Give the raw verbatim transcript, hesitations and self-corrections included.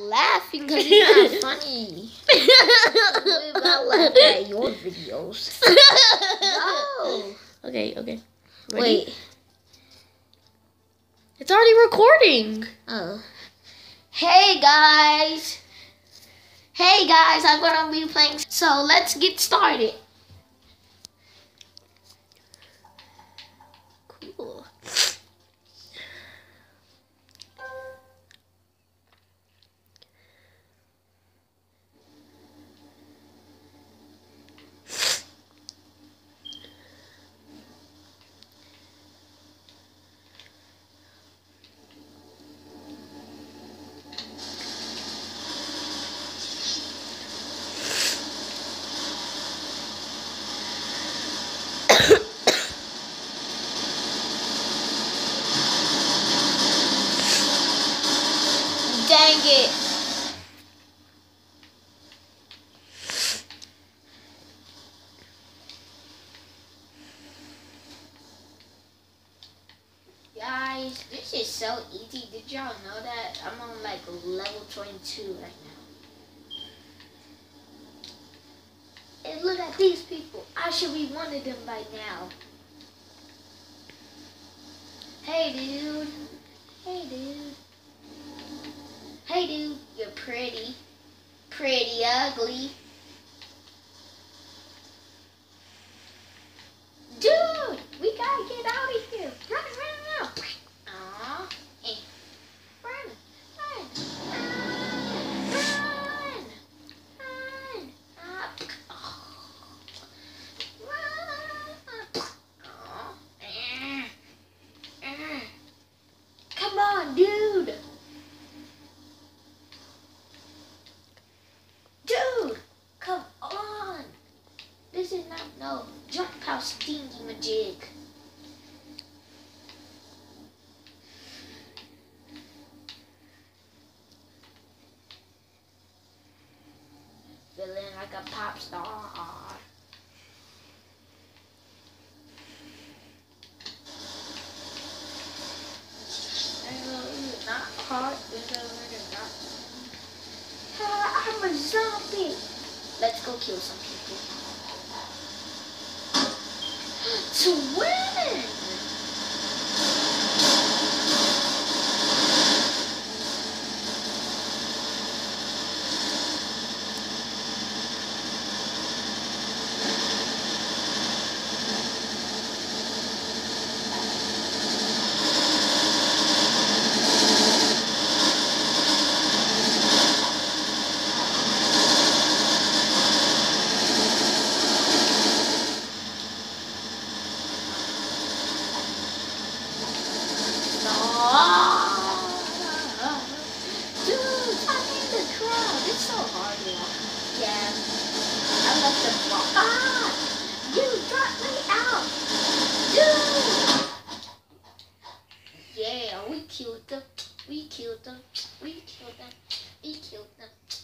laughing because it's not funny. We're not laughing at your videos. No. Okay, okay. Ready? Wait. It's already recording. Oh. Hey guys. Hey guys, I'm gonna be playing. So let's get started. Cool. Dang it. Guys, this is so easy. Did y'all know that? I'm on like level twenty-two right now. And look at these people. I should be one of them by now. Hey dude. Hey dude. Hey dude, you're pretty. Pretty ugly. Dude, we gotta get out of here. Run, run, run. Aw. Eh. Run, run, run, run, run. Ah. Oh. Run. Oh. Eh. Eh. Come on, dude. Dude, come on. This is not no jump house thingy majig. Feeling like a pop star. It's not hard. It's not. I'm a zombie. Let's go kill some people. To win! Ah! You got me out! Dude! Yeah, we killed them. We killed them. We killed them. We killed them.